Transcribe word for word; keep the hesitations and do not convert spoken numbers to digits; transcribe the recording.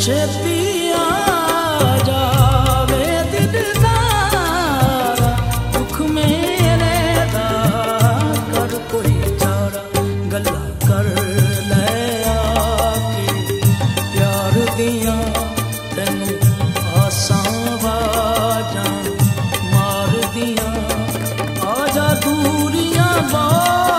छेती आ जावे दिलदारा, दुख मेरे दा कर कोई चारा, गल्ला कर ले आके प्यार दियां तैनू आसां वाजां मार दियां, आजा दूरियां बार